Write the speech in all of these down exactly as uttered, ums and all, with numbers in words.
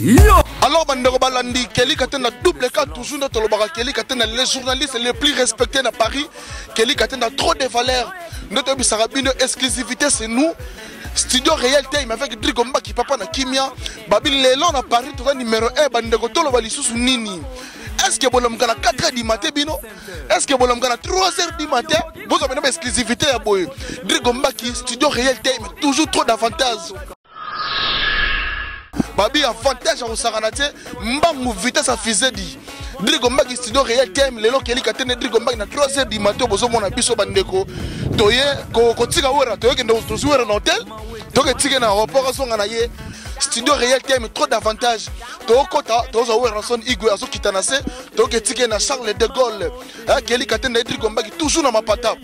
Alors, Bandero Balandi, Kelly Katen a double cas, toujours notre Lobara Kelly Katen, les journalistes les plus respectés à Paris. Kelly Katen a trop de valeurs. Notre Bissarabine, exclusivité, c'est nous. Studio Réel Time avec Drigomba qui papa na Kimia. Babil Lélan à Paris, tout le numéro un, Bandego Tolo Balisous Nini. Est-ce que vous avez quatre heures du matin, Bino? Est-ce que vous avez trois heures du matin? Vous avez une exclusivité à Boy. Drigomba qui Studio Réel Time, toujours trop d'avantages. Babi avantage à Osaranate, Mbam vitesse à Fizedi. Drigomba qui Studio Réel Time, les gens qui ont Drigomba à trois heures du matin, vous avez un biso bandeko. Toye, Kotika Wera, Toye, qui est dans un hôtel, Toye, qui est dans un aéroport, Studio Réel Time, trop d'avantages. Toye, Kota, Toye, Ranson Igwe, Azo Kitanase, Toye, qui est dans Charles de Gaulle, Kelly Katen, Drigomba qui toujours dans ma pata.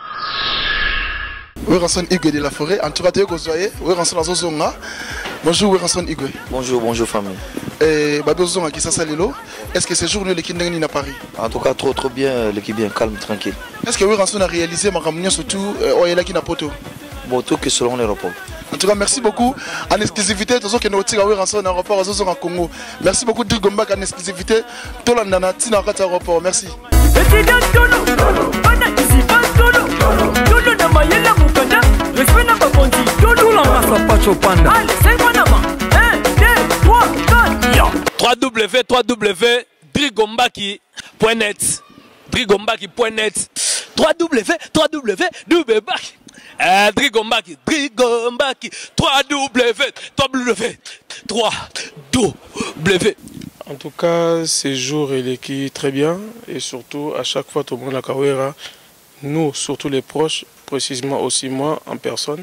Oui, Ranson Igwe de la forêt, en tout cas, Toye, Gozoye, oui, Ranson Azozonga. Bonjour, oui, Ranson Igwe. Bonjour, bonjour, famille. Et Babozonga qui s'assale. Est-ce que ce jour, l'équipe n'est pas à Paris? En tout cas, trop, trop bien, l'équipe bien calme, tranquille. Est-ce que oui, Ranson a réalisé ma réunion surtout au Yela qui n'a pas tout? Bon, tout que selon l'aéroport. En tout cas, merci beaucoup. En exclusivité, tous ceux qui nous tirent à Ranson aéroport à Congo. Merci beaucoup, Drigomba, en exclusivité. Tout le monde a tiré à l'aéroport. Merci. w w w point drigombaki point net drigombaki point net w w w point drigombaki Drigombaki Drigombaki w w w point w. En tout cas, ces jours il est qui très bien et surtout à chaque fois tout le monde la Kawera, nous surtout les proches, précisément aussi moi en personne.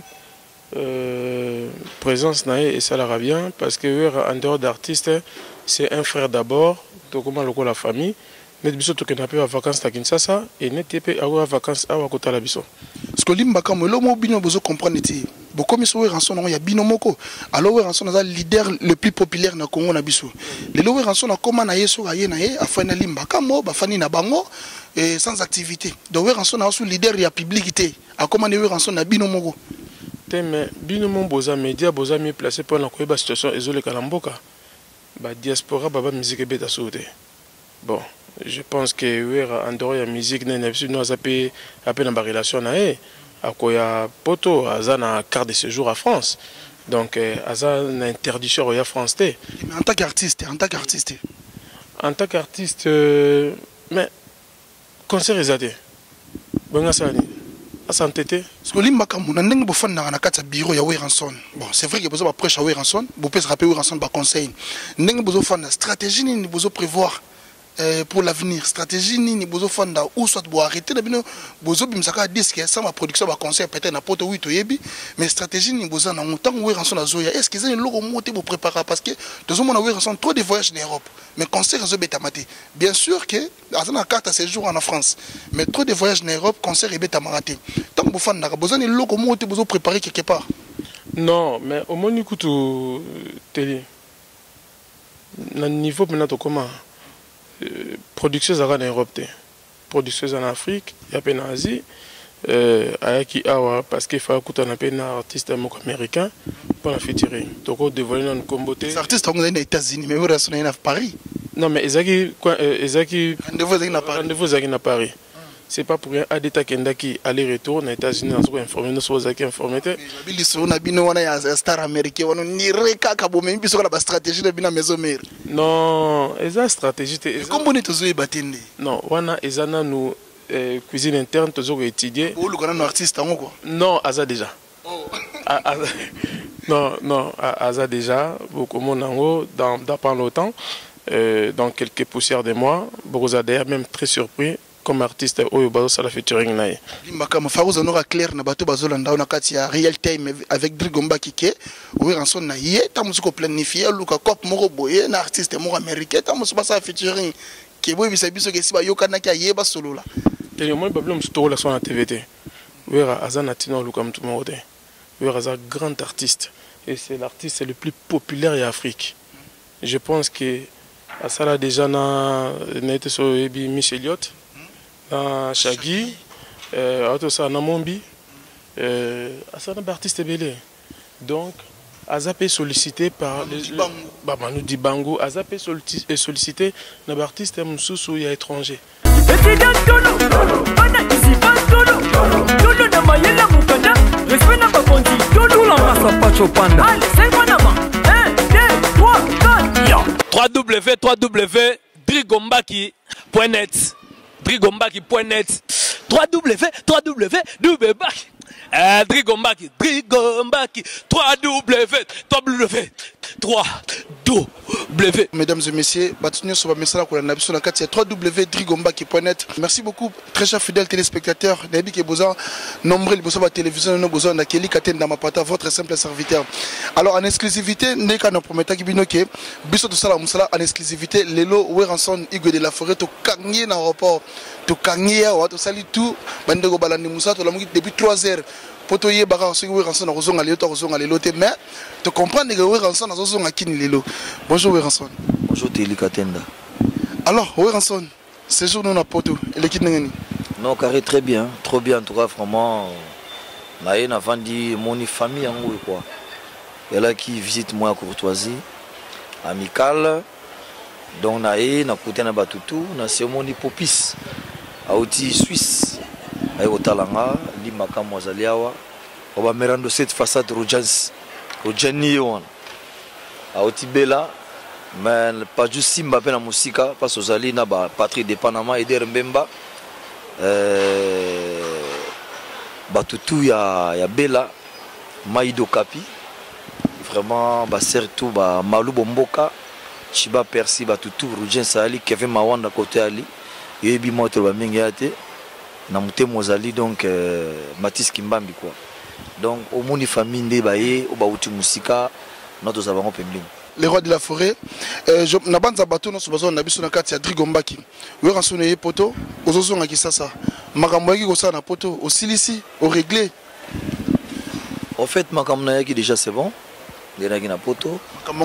Euh, présence naïe et ça l'ira bien parce que en dehors d'artiste c'est un frère d'abord donc comment le la famille mais biso to kenape en vacances à Kinshasa et n'était pas en vacances à Wakota la biso ce que limba comme le mot bino bezo comprendre ti beaucoup miso ranson non ya bino moko alors ranson na leader le plus populaire na Congo na biso le lo ranson na comment na yeso aye na ye afana limba kamo ba fani na bango et sans activité donc ranson na sous leader ya publicité a comment ne ranson na bino moko. Mais bino mon boza média boza mieux placé pour la situation isolée kalamboka ba diaspora baba musique beta sauté bon je pense que oui en dehors la musique n'est pas nous appelé appelé dans relation na e akoya poto azana carte de séjour à France donc azana interdiction royale France té mais en tant qu'artiste en tant qu'artiste en tant qu'artiste euh, mais concert exaté bon ça santé ce que limaka mona ndenge bofanda na kata bureau ya Ranson bon c'est vrai que bozo ba prêche à Ranson bo peut se rappeler Ranson ba conseil ndenge bozo fanda stratégie ni bozo prévoir euh, pour l'avenir stratégie ni bozo fanda ou soit bo arrêter na bino bozo bimsaka disque ça ma production ba conseil peut-être na poto huit yebi mais stratégie ni bozo na montant Ranson na zoya est-ce que c'est logo monté pour préparer parce que deux mona Ranson trop de voyages en Europe mais concert zo betamate bien sûr que azana carte à séjour en France mais trop de voyages en Europe concert et betamate tant que vous faites vous avez le logo vous vous préparer quelque part. Non mais au moins écoute télé na niveau maintenant comment production en Europe production en Afrique et puis en Asie euh ayaki awa parce qu'il faut écouter un peu un artiste américain pour la featuring donc dévoiler dans comboté les artistes sont aux États-Unis mais vous restez à Paris. Non mais ezaki quoi ezaki rendez-vous à Paris. C'est pas pour rien à d'état qui aller-retour aux États-Unis on informé nous sommes informés. Bili so na bino wana ya star américain wana ni reka ka bo même biso la stratégie de bina maison mère. Non, eza stratégie te. Comment on tozo batende? Non, wana ezana nous cuisine interne tozo étudier. Ou le grand artiste en quoi? Non, aza déjà. Oh. Non, non, aza déjà beaucoup mon en dans dans pas longtemps euh, dans quelques poussières de mois, beaucoup adhèrent même très surpris. Comme artiste au bazo la featuring nae limaka mafaruza nora clair na bato bazo landa na kati ya Real Time avec Drigomba kike oui Ranson na yé ta musique planifier luka cop moko boye na artiste moko américain ta musique ba sa featuring ke boye bisa biso ke si ba yoka na ki yé ba solo la tele moi problème sur la son na T V T oui azana tino luka mtu moko te oui aza grand artiste et c'est l'artiste le plus populaire en Afrique je pense que à ça là déjà na net so ebi Michel Elliott na Shaggy euh auto ça na Mombi euh ça na artiste belé donc Azapé sollicité par les Manu Dibango, Azapé sollicité par l'artiste Moussou et étranger. w w w point drigombaki point net drigombaki point net w w w point drigombaki Euh, Drigombaki, Drigombaki, trois W, W, trois W. Mesdames et messieurs, sur trois W point drigombaki point net. Merci beaucoup, très chers fidèles téléspectateurs. Nombreux les télévision, nous besoin d'accueillir Katen Mapata, votre simple serviteur. Alors en exclusivité, nous avons promis que Biso de Salam Moussala en exclusivité, Lelo Weranson, Hugo de la Forêt, to Kangye dans l'aéroport, to Kangye, to Sali tout, Bandego Balani Moussa, to la depuis trois heures. Poto ye baka ce que Weranson a rejoint à l'élo, rejoint à l'élo, mais tu comprends que Weranson a rejoint à qui l'élo. Bonjour Weranson. Bonjour Téli Katenda. Alors Weranson, ce jour nous na poto, et l'équipe n'engani. Non, carré très bien, trop bien en tout cas vraiment. Naïe n'a vendu mon famille en haut quoi. Et là qui visite moi à courtoisie, amicale. Donc naïe n'a coûté na batutu, na c'est mon popis. A outil suisse. Aïe au talanga, limaka mozaliawa. On va merando cette façade Rojans, Rojani one. A outil bella. Mais pas juste Simba na musika, parce que Zali na ba patrie de Panama et de Mbemba. Euh, Batutu ya ya Bella, Maïdo Kapi. Vraiment ba surtout ba Malou Bomboka, Chiba Persi Batutu, Rougien Sali, Kevin Mawanda côté Ali, Yebi Moto ba Mingate, Namute Mozali donc euh, Mathis Kimbambi quoi. Donc au moni famille ndé baye, au ba uti musika, notre savant pembling. Les rois de la forêt, je n'ai pas de bateau, nous avons un bateau à Drigombaki. Nous avons un poteau, nous avons un Kisasa. Makamboyaki au sana poteau, au silici, au réglé. En fait, Makamboyaki déjà c'est bon. Il y a un poteau.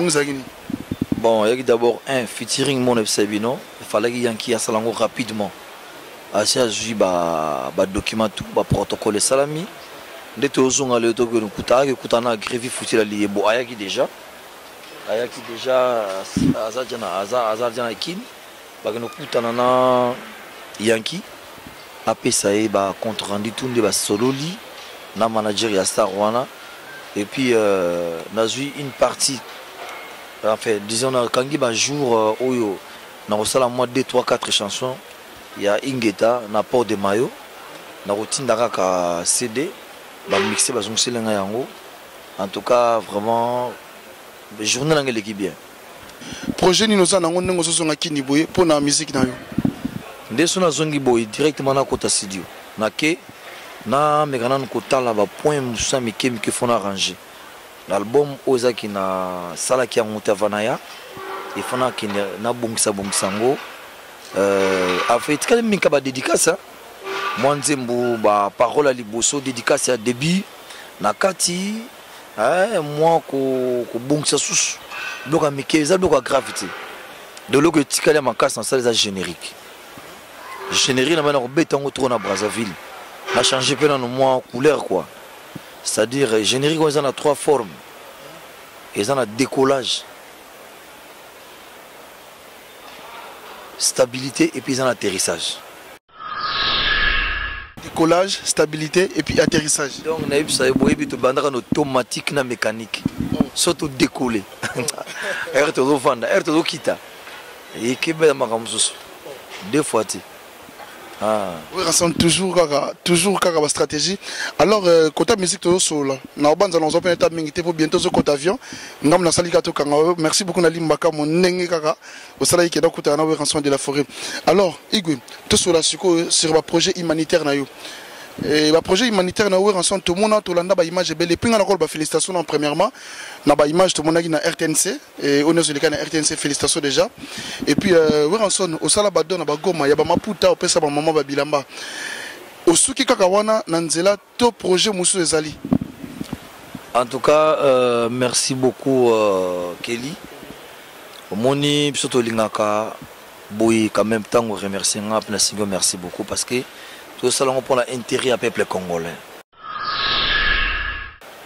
Bon, il y a d'abord un featuring mon Ebsebino. Il fallait qu'il y ait un qui a salango rapidement. Assez à jouer bah document tout, bah protocole salami. Dès que nous avons un auto que nous coûtons, que nous avons grévé foutu la lié. Bon, il y a déjà. Ayaki déjà azadjana azadjana kin bagano kutanana yanki apesa e ba compte rendu tout de ba sololi na manager ya Star Wana et puis euh, na eu une partie enfin disons na kangi ba jour euh, oyo na osala moi deux trois quatre chansons ya Ingeta na port de mayo na rotinda ka C D ba mixer ba zongselenga yango en tout cas vraiment le journal anglais qui bien. Projet ni nous avons un ngozo zonga kini boye pour la musique na yo. Ndeso na zongi boye directement na kota studio. Na ke na megana kota la ba point musa mike mike fona arranger. L'album ozaki na sala ki monta vanaya et fona ki na bongisa bongisango euh a fait quand même ka ba dédicace. Mwanzembo ba parole à liboso dédicace à début na kati. Eh, moi, ko bon ça sous donc à Mickey, donc à gravité. De l'eau que tu calais ma casse en salle des générique. Générique, on a maintenant bête en retour à Brazzaville. On a changé peu dans moi couleur quoi. C'est-à-dire générique, ils en a trois formes. Ils en a décollage, stabilité et puis ils en a atterrissage. Décollage, stabilité et puis atterrissage. Donc on a eu ça, on automatique na mécanique. Surtout décoller. Air to vendre, air to kita. Et qui est makamzusu. Deux fois tu. Ah. Oui, rassemble toujours kaka, toujours kaka la stratégie. Alors côté musique to solo. Na obanza nous open état mingité pour bientôt zo côté avion. Ngam na salika to kanga. Merci beaucoup na limbaka mon nenge kaka. Au salai qui est dans côté na rançon de la forêt. Alors Igwe, tout sur la sur sur le projet humanitaire na yo. Et le projet humanitaire na rançon tout le monde to landa ba image belle puis on a ba félicitations en premièrement. Na ba image tout le monde na R T N C et on est sur le cas na R T N C félicitations déjà. Et puis euh rançon au sala ba don na ba goma ya ba maputa opesa ba maman ba bilamba. Osuki kaka wana na nzela to projet musu ezali. En tout cas, euh, merci beaucoup euh, Kelly. Moni surtout lingaka boy quand même temps remercier ngap na singo merci beaucoup parce que tout ça on prend l'intérêt à peuple congolais.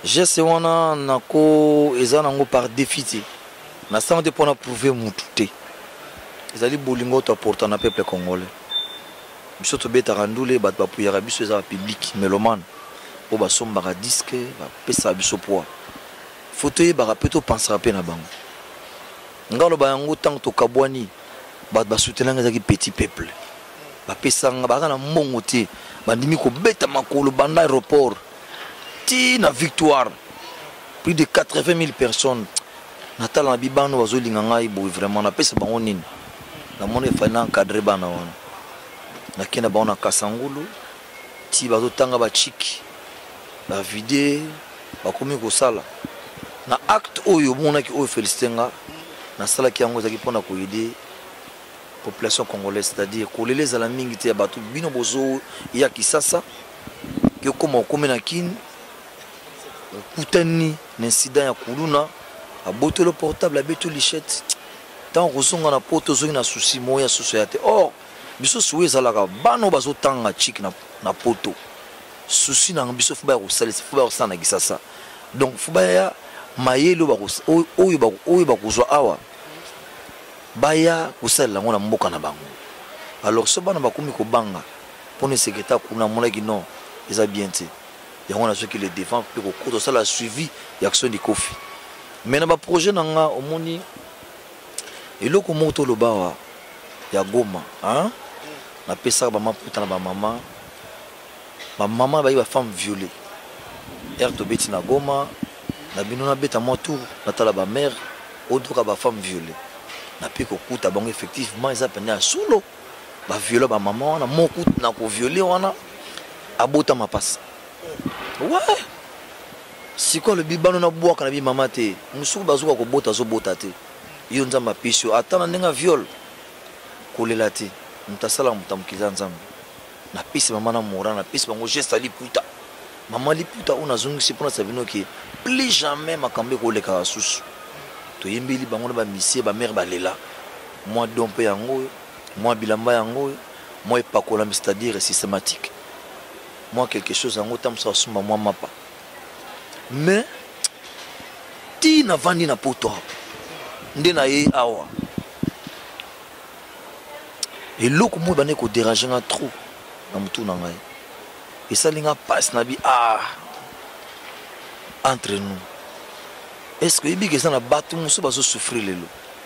geste wana nako eza nango par défi na sanga te pona prouver mutu te ezali bolingo to apporter na peuple congolais biso to betaka ndule bato bapuyaka biso eza public mélomane o basombaka disque bapesa biso poids photo yebaka pe topensaka mpe na bango ngaloba yango ntango tokabwani bato basoutenanga ezalaki petit peuple bapesanga baka na mbongo te bandimi kobeta makolo banda aéroport ti na victoire plus de quatre-vingt mille personnes natala na bibano bazolinga ngai boye vraiment napesa bango nini namoni efali na encadre bana wana nakenda bango na kasangulu ti bazotanga bachiki bavide bakomi kosala na acte oyo omonaki oyo félicité nga nasalaki yango ezalaki mpona koyede population congolaise, c'est-à-dire kolela ezala mingi te ya bato bino bozo ya kisasa ke koma okome na kini okutani na incident ya kuluna aboto le portable abeto lichette tant kozonga na poto ozongi na souci moya soso ya te or biso suwe ezalaka bano bazotanga chik na, na poto souci na biso fuba ya kosalisa fuba ya kosala na kisasa donc fuba ya mayele oyo bakozwa awa baya kosalela yango na mboka na bango alors so bana bakomi kobanga mpona sekretare kuna monaki non eza bien te yango nazwaki le défend mpe kokota osala suivi ya action de kofi mais na baprojet na nga omoni eloko moko toloba awa ya Goma napesaka bamaputa na bamama bamama bayi bafemme violée ere tobeti na Goma na bino nabeta mwa tour natala bamare odoka bafemme violée napi kokuta bango effectivement eza pene ya solo baviola bamama wana moko na koviole wana abota mapasa ouais sikoyo lobi bano nabwaka na bimama te mosuku bazoka kobota azobota te yo nzambe apesi yo ata na ndenge ya viole kolela te moto asalaka moto amokiliza nzambe napesi mama na mora napesi bango geste aliputa mama liputa oyo nazongisi mpona sabino ke plus jamais makambo ekolekaka susu toyembeli bango na bamisie bamere balela mwa dompe yango mwa bilamba yango mwa epakolami c'est-à-dire systématique moi quelque chose yango tamusa basomba mwa mapa mais ti navandi na poto nde na ye awa eloko moi bane kodérange nga trop na motu na ngai esali nga passe na bi ah entre nous est-ce que yebi keza na bato mosusu bazosouffrir lelo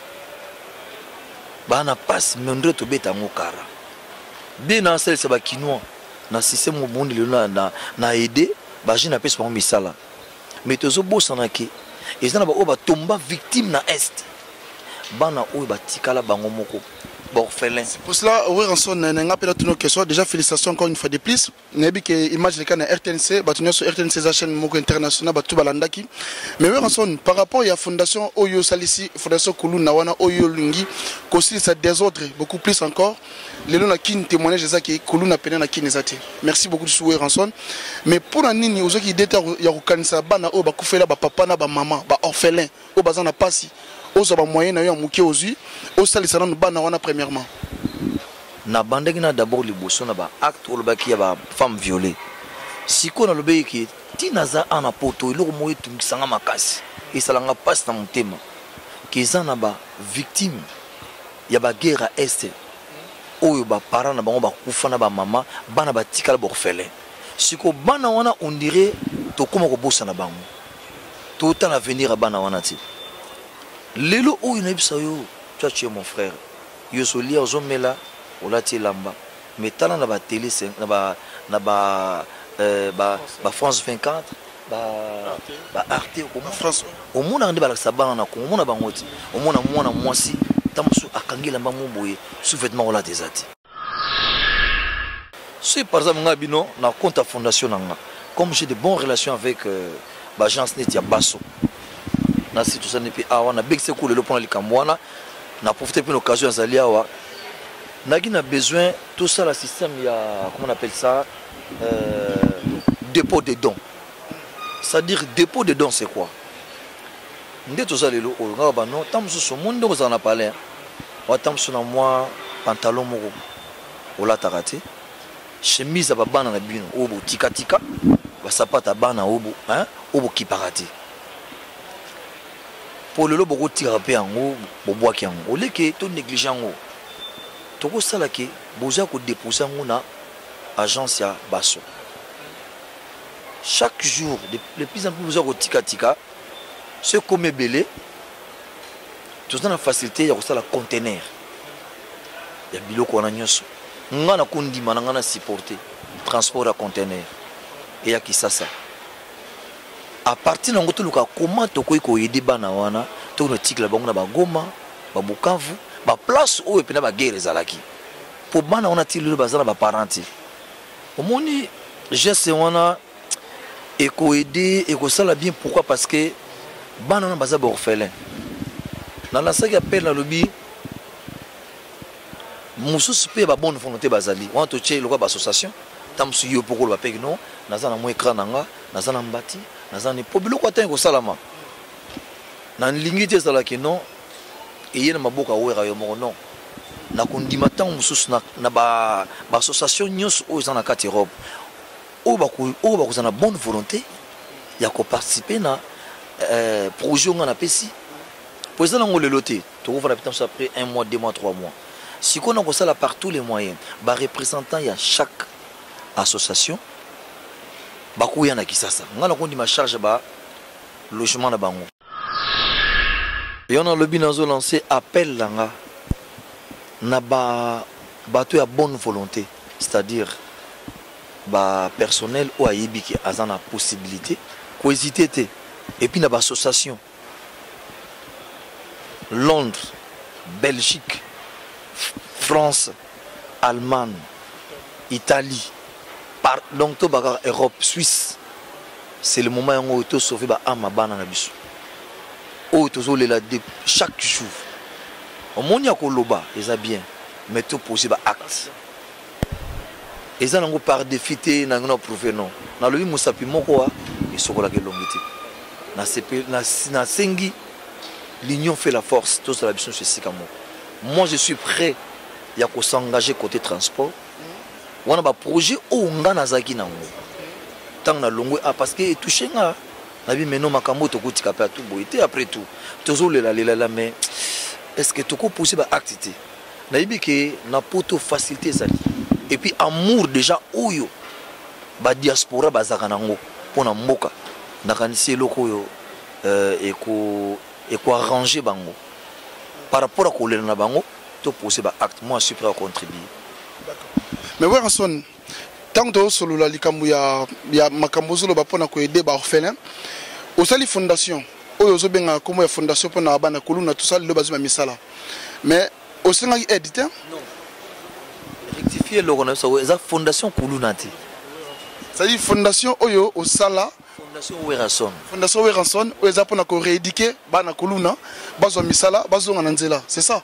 bana passe mendre tobeta yango kara bien na asalisa bakinois na système mobundi lelo na, na, na aide baje na pesi bango misala mais tozobosana ke eza na baoyo batomba victime na est bana oyo batikala bango moko orphelin. C'est pour cela, oui, on sonne un appel à toutes nos questions. Déjà, félicitations encore une fois de plus. Nabi que image les cas na R T N C, batunia sur R T N C, la chaîne Moko International, batu balandaki. Mais oui, on sonne par rapport à la fondation Oyo Salisi, fondation Koulou Nawana Oyo Lungi, qu'aussi ça désordre beaucoup plus encore. Les gens qui témoignent de ça qui Koulou na peine na qui nezati. Merci beaucoup de souhait Ranson. Mais pour un nini, aux qui déter ya rukanisa bana o ba kufela ba papa na ba maman, ba orphelin, o bazana pasi. Aux moyens na yo muke ozi au salisana bana wana premièrement na bandaki na d'abord liboso na ba acte ou ba ki ya ba femme violée siko na lobe ki tinaza ana poto iloko moyo tungisanga makasi esalanga passe na motema keza na ba victime ya ba guerre est oyo ba parents na bango ba kufa na ba mama bana ba tikala ba orphelin siko bana wana on dirait to koma ko bossa na bango to ta l'avenir bana wana ti lelo oyo na bisa yo toi tu es mon frère yo solia ozomela olati lamba mais tala na ba télé na ba na ba euh ba ba France vingt-quatre ba ba Arte ko France au monde ande ba la sabana na ko mona bango ti au mona mwana mwasi tamusu akangela mba moboye sous-vêtement ola desati si par exemple ngabino na compte fondation nanga comme j'ai de bonnes relations avec euh, ba agence net ya Basso na situ ça nepi awa na big sekou le pona likamwana na profiter pour l'occasion azali awa na qui na besoin tout ça la système il y a comment on appelle ça euh, dépôt de dons c'est-à-dire dépôt de dons c'est quoi ndé tout ça lelo o nga ba non tamsu so monde ko za na parler wa tamsu na moi pantalon moko o la tarate chemise ba bana na bino o bo tika tika basapata bana obo hein obo kiparati pour le lobo tira pe yango bobwaki yango oleke to négliger yango toko sala ke boza ko déposer yango na agence ya baso chaque jour de plus en plus boza ko tika tika ce comme belé tout ça na facilité ya ko sala conteneur ya biloko na nyoso ngana kondima na ngana supporter transport à conteneur et ya kisasa à partir de ngoto luka comment to koy ko yedi bana wana to no tikla bango na bagoma ba Bukavu ba place o epena ba guerre zalaki pour bana wana tililo bazana ba parenti omoni geste wana et ko aider et ko sala bien pourquoi parce que bana wana baza ba orphelin na la saga appelle na lobby mususu pe ba bonne volonté bazali wana to tche lokwa ba association tamsu yo poko ba peki non naza na mo écran nanga naza na mbati naza ni pobilo kwa tango salama na lingite sala ke non et yena maboka wera yo mo non na kondima tango mususu na na ba ba association nyos o za na kati Europe o ba ko o ba ko na bonne volonté ya ko participer na euh projet nga na pesi pour ça ngo le loté to ko fala pitanso après un mois deux mois trois mois si qu'on a ko sala par tous les moyens ba représentant ya chaque association bakuya na kisasa ngana kondi ma charge ba logement na bango et on a le binazo lancé appel langa na ba bato ya bonne volonté c'est-à-dire ba personnel ou ayebi ki azana possibilité ko hésiter té et puis na ba association Londres, Belgique, France, Allemagne, Italie, par donc to baga Europe, Suisse. C'est le moment où to sauver ba ama bana na biso. O to zo lela de chaque jour. O monia ko loba, eza bien, mais to poser ba acte. Eza nango par défité na ngona prouver non. Na lobi musapi moko wa isokola ke longité. Na sepe na na sengi l'union fait la force, tout ça la mission c'est comme moi je suis prêt ya ko s'engager côté transport. On a un projet où on a nazaki nango. Tant na longo ah parce que touché nga na bi meno makambo to kotika pa tout boité après tout. Tozo le la le la mais est-ce que to ko pousser ba activité. Na yibi que na poto facilité ça. Et puis amour déjà oyo ba diaspora bazaka nango pona mboka. Na kanisi loko yo euh et ko et quoi arranger bango par rapport à coller na bango to poser ba acte moi je suis prêt à contribuer. D'accord. Mais ouais Ranson tant que solo la likambu ya ya makambo solo ba pona ko aider ba orphelin au sali fondation oyo zo benga comme ya fondation pona bana kuluna tout ça le bazima misala mais au senga édité non rectifier le connaît ça eza fondation kuluna ti ça dit fondation oyo au sala Fondation Weranson. Fondation Weranson, où ils apprennent à rééduquer, bana kuluna, bazo misala, bazo nganzela, c'est ça.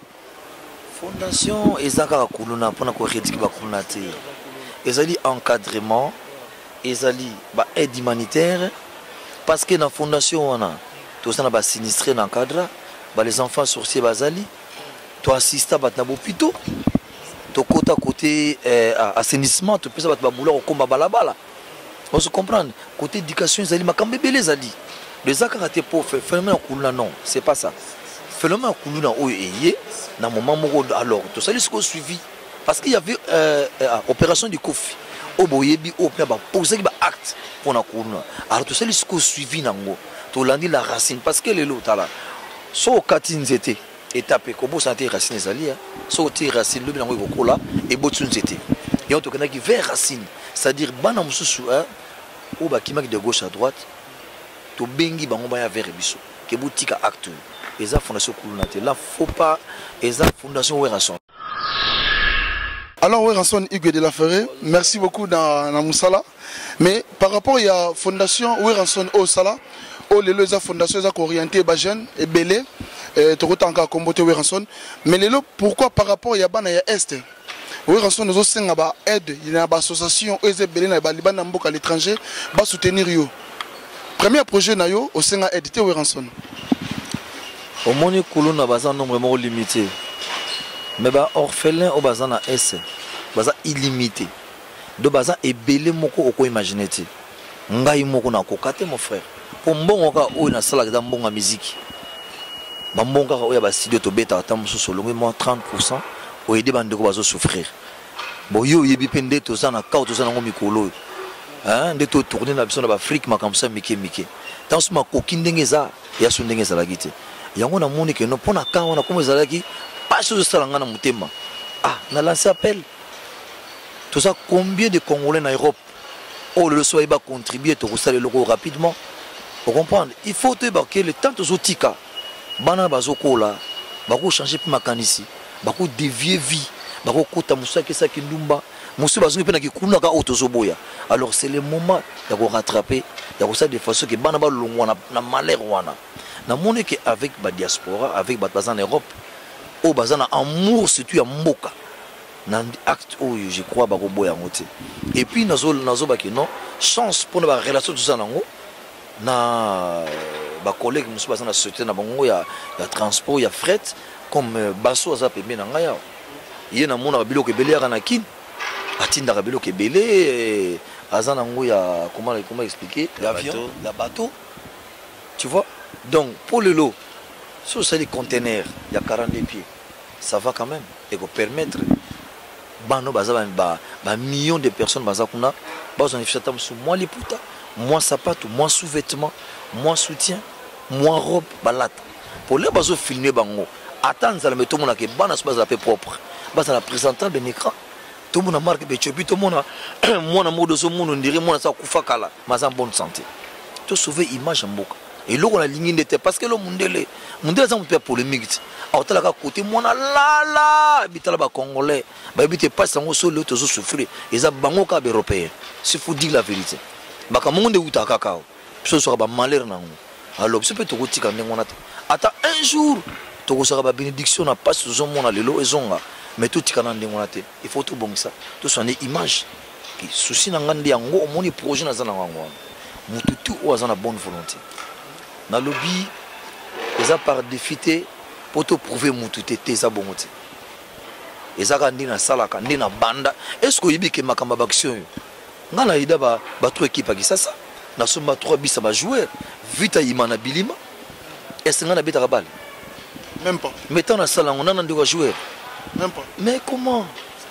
Fondation ezaka kuluna pour na ko rééduquer ba kuluna té. Ezali encadrement, ezali ba aide humanitaire parce que dans fondation on a tout ça na ba sinistré dans cadre, ba les enfants sorciers bazali, to assista ba na bopito, to kota côté euh, assainissement, to pesa ba ba boulot au combat balabala. On se comprend. Côté éducation, ils allaient makambe belé zali. Les akaraté pour faire phénomène kuluna non, c'est pas ça. Phénomène kuluna o yé na moment moko alors tout ça les suivi parce qu'il y avait euh, euh, opération du Kofi. O boyebi o pe ba poser ba acte pour na kuluna. Alors tout ça les suivi nango. To landi la racine parce que les lots là. So katine zete étape ko bo santé racine zali hein. So ti racine le bilango ko là et botun zete. Et on te connaît qui vers racine, c'est-à-dire bana mususu hein. Ou ba kimaki de gauche à droite to bengi bango ba ya vers biso ke boutika acte eza fondation kuluna te là faut pas eza fondation Weranson. Alors Weranson Hugues de la Ferré, merci beaucoup dans na musala mais par rapport à la fondation Weranson au sala au lelo eza fondation eza orienté ba jeune et belé et to kotanga kombote Weranson mais lelo pourquoi par rapport à bana ya est Weranson nous aussi ngaba aide il y a une association eze belé na ba libana mboka à l'étranger ba soutenir yo. Premier projet na yo au senga édité Weranson. Au moni kuluna baza nombre mo limité. Mais ba orphelin au baza na S baza illimité. Do baza ebelé moko oko imaginer ti. ngai moko na kokate mon frère pour mbongo ka oyo na sala ka mbongo musique ba mbongo ka oyo ba studio to beta ta muso solo moi trente pour cent o aider bande ko bazo souffrir bo yo yebi pende to za na ka to za na ngomi kolo hein de to tourner na biso na ba Afrique makamsa mike mike tant suma koki ndenge za ya so ndenge za la gite yango na moni ke no pona ka wana comme za la ki pas chose sala ngana mutema ah na lancer appel tout ça combien de Congolais en Europe oh le soir il va contribuer to ça le logo rapidement vous comprenez il faut que le temps de zotika bana bazokola bako changer pour makanisi bako dévier vie bako kota musaki sa kindumba musu bazungi pe na kikuna ka otozoboya alors c'est le moment de rattraper de ça de façon que bana ba longwa na malheur wana na moni que avec ba diaspora avec ba bazan Europe au bazana amour surtout ya mboka na acte où je crois bako boya ngote et puis nazo nazo ba que non chance pour na relation tout ça nango na ba collègue musu bazana société na bango ya ya transport ya fret comme baso za pembe na ngaya yena mona biloko ebele ya na kin atinda biloko ebele azana ngo ya comment comment expliquer l'avion la bateau tu vois donc pour le lot sur ces containers il y a quarante pieds ça va quand même et pour permettre bano baza ba ba millions de personnes baza kuna bazo en fishata musu moi les puta moi sapato moi sous-vêtements moi soutien moi robe balata pour les bazo filmer bango attendre ça le meto mona ke bana se baza peu propre baza la présentable d'un écran tout le monde a marqué Betchopi, tout le monde a moi, mode de monde, on dirait moi, ça a kala, mais en bonne santé. Tout sauver image en boca. Et là, on a ligne de parce que le monde est monde est un peu polémique. Alors, tu as côté moi, là, là, habitez là, congolais, bah, habitez pas sans au sol, l'autre souffrir. Et ça, bango cab européen. C'est faut dire la vérité. Bah, comme on est où t'as cacao, ce sera pas malheur non. Alors, c'est peut être aussi quand on a. Attends un jour, tu sera pas bénédiction, n'a pas sous mon allélo et zonga. Mais tout est canadien, il faut tout bon ça. Tout ça est image. Qui souci n'engande yango, au moins les projets n'a pas d'ango. Mututu ou azana bonne volonté. Na lobby, ils a par défité pour te prouver mututu t'es sa bonté. Ils a gagné na sala, gagné na banda. Est-ce que yibi ke makamba baction? Ngana ida ba ba trois équipes à ça ça. Na somba trois bis ba jouer. Vita imana bilima. Est-ce ngana beta kabal? Même pas. Mettons na sala, on a un deux joueurs. Même pas. Mais comment?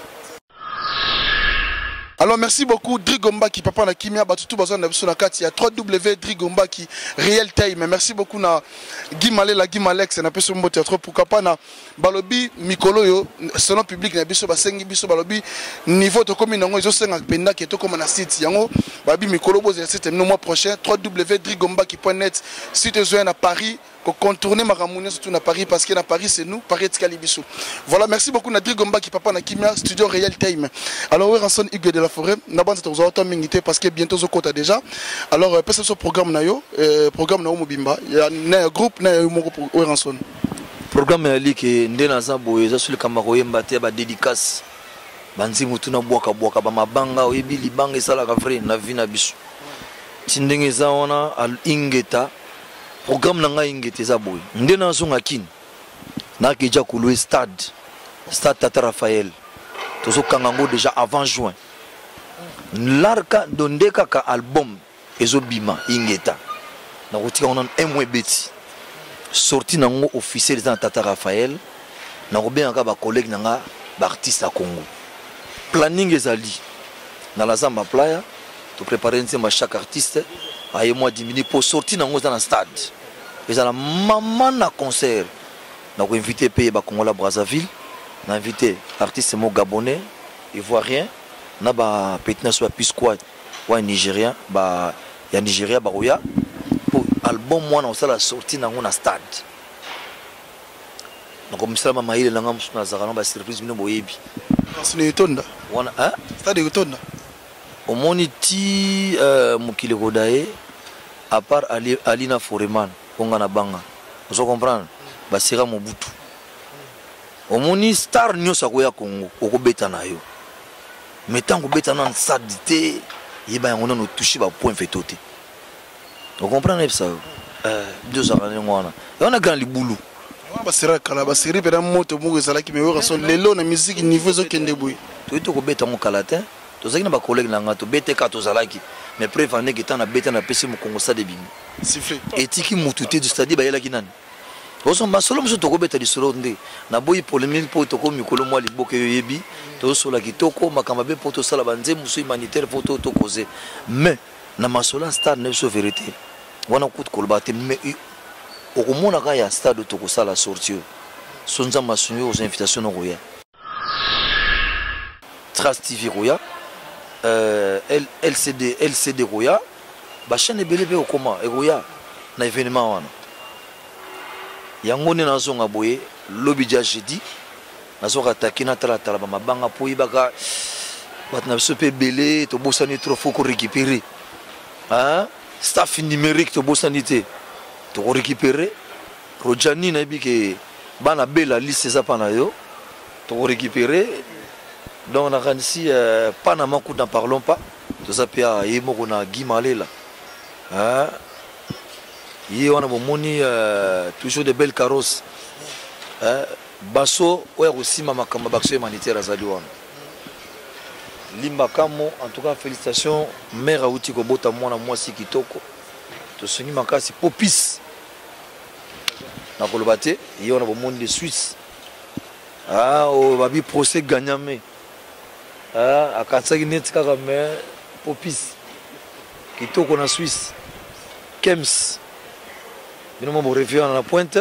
Alors merci beaucoup Drigomba qui papa na kimia batutu bazana na biso na kati ya w w w point Drigomba qui real time. Merci beaucoup na Gimale la Gimalex na peso mbote ya trop pourquoi pas na balobi mikolo yo selon public na biso basengi biso balobi niveau to komi nango ezo senga penda ke to koma na site yango babi mikolo boze site no mois prochain w w w point drigomba point net site zo na Paris pour contourner ma ramoune surtout na Paris parce que na Paris c'est nous Paris Tkalibiso. Voilà merci beaucoup na Drigomba qui papa na kimia studio real time. Alors ouais Ranson Hugues de la Forêt na bande to zo mingité parce que bientôt zo kota déjà. Alors peut-être ce programme na yo programme na mobimba il y a un groupe na yo moko pour ouais Ranson. Programme ya liki ndena za boye za suli kama koyemba te ba dédicace. Banzi mutu na bwaka bwaka ba mabanga oyebi libanga esala ka frère na vina biso. Tindenge za wana al ingeta programme nanga ingete za boy ndena zonga kin na keja kulwe stade stade Tata Raphaël tozo kangango déjà avant juin larka dondeka ka album ezobima ingeta na kotika on un mois beti sorti nango officiel dans Tata Raphaël na robien ka ba collègue nanga ba artiste à Congo planning ezali na la zamba playa to préparer nzemba chaque artiste aye moi dix minutes pour sortir dans le stade. Ils ont la maman na concert. Nous avons invité pays ba Congo la Brazzaville, nous avons invité artistes mo gabonais, ivoiriens, na ba petna soit pisquois ou nigérien, ba ya Nigeria ba oya pour album moi na la sortie dans le stade. Donc comme ça mama ile nanga musuna zakana ba surprise bino boyebi. C'est une tonda. Wana hein? Stade de tonda. Au moniti euh, mukile godaye à part Ali, Alina Foreman konga na banga vous comprenez basira Mobutu au moni star nyosa ko ya Congo okobeta na yo mais tant kobeta na sadité yeba ngona no toucher ba point fetoté vous comprenez ça euh deux ans ngwana on a grand libulu basira kala basiri pena moto mugo ezala ki mewe son lelo na musique niveau zo kende boy to to kobeta mo kalatin tozaki na ba collègue nanga to bete ka tozalaki mais preuve en est que tant à bêta na pc mon Congo ça de bimi sifflé et tiki mututé du stade ba yela kinani oso masolo mso toko beta di solo nde na boyi polémique po toko mikolo mwa liboke yebi to sola kitoko makamba be poto sala banze muso humanitaire poto to causer mais na masola stade ne so vérité wana coup de kolbate mais okomona ka ya stade toko sala sortir sonza masunyo aux invitations roya Trace T V roya euh L C D L C D roya ba chaîne belebe okoma e roya na événement wana yango ne nazonga boye lobi dia jeudi nazoka takina tala tala ba mabanga po ibaka bat na biso pe belé to bosani trop faut ko récupérer hein staff numérique to bosani te to ko récupérer Rojani na bike bana bela liste ça pana yo to ko récupérer donc on a ici euh, pas na manku n'en parlons pas to ça pia yemo na Gimalela hein y on a moni euh, toujours de belles carrosses hein baso ouais aussi mama kamba bakso humanitaire azali wana limbakamo en tout cas félicitations mère auti ko bota mwana mwasi kitoko to songi makasi popis na kolobate y on a moni de Suisse ah o babi procès gagname ah akatsaki net kaka mais popis kitoko na Suisse Kems nous avons revu à la pointe.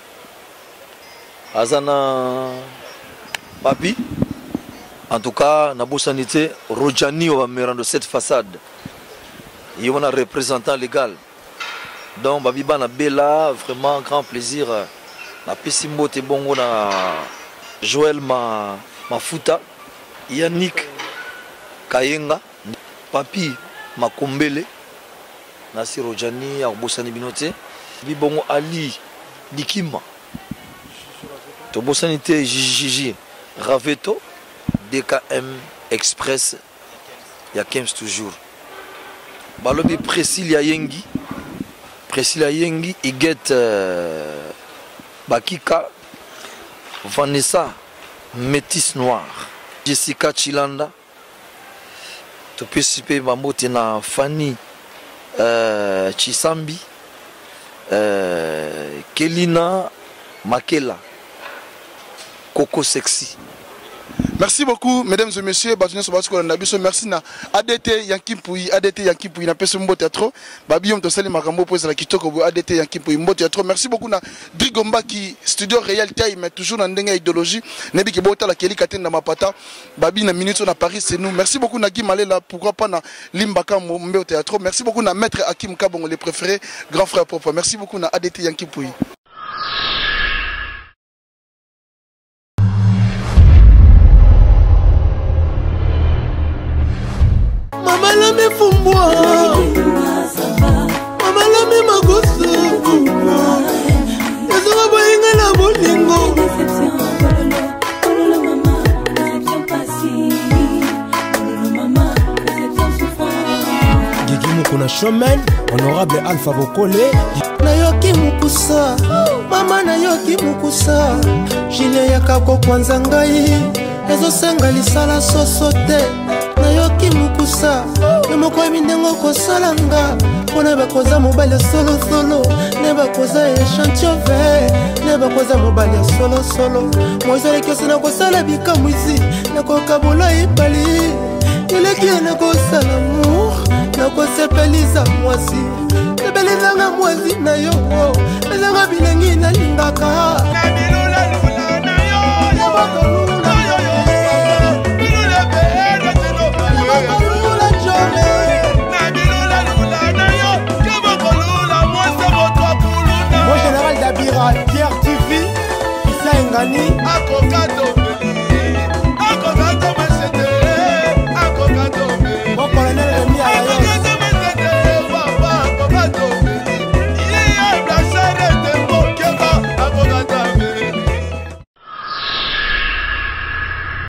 Azana Papi. En tout cas, Nabo Sanité, Rojani va me rendre cette façade. Il y a un représentant légal. Donc, Babiba na Bella, vraiment grand plaisir. Na Pessimbo te bongo na Joël ma Mafuta, Yannick Kayenga, Papi Makombele, Nasi Rojani, Arbosani Binote. Bibongo Ali Dikima Tobosanité Jiji Raveto D K M Express ya Kems toujours Balobi Priscilla Yengi Priscilla Yengi Iget euh, Bakika Vanessa Métis Noir Jessica Chilanda Topesipe Mamote na Fanny euh, Chisambi Euh, Kelina Makela Coco Sexy. Merci beaucoup, mesdames et messieurs. Merci na A D T Yankimpui, A D T Yankimpui, na peso mbo théâtre. Babi on te sali makambo pour la kitoko A D T Yankimpui mbo théâtre. Merci beaucoup na Drigomba qui studio Real Time mais toujours dans denga idéologie. Nebi ki bota la keli katen na mapata. Babi na minute on a Paris c'est nous. Merci beaucoup na Gimalela pourquoi pas na Limbaka mbo théâtre. Merci beaucoup na maître Hakim Kabongo les préférés, grand frère propre. Merci beaucoup na A D T Yankimpui. Mama la me fumbwa Mama la me magoso Yazoga boyenga na bolingo Gigi Mukuna Showman, honorable Alpha Bokole Nayoki Mukusa, mama nayoki Mukusa Jile yakako kwanza ngai Ezo senga lisala sosote Nayoki Mukusa Nemoko emindengo kosalanga Pona bakoza mobali solo solo Neba koza echantiove Neba koza mobali solo solo Moizole kiosi na kosala bika mwizi Nako kabola ibali Ileki na kosala mour Nako sepeliza mwasi Nebelezanga mwasi na yo Bezanga bilengi na lingaka Nabilula lula na yo Yabako Mon général Dabira, Pierre T V, Issa Ngani, Akokado.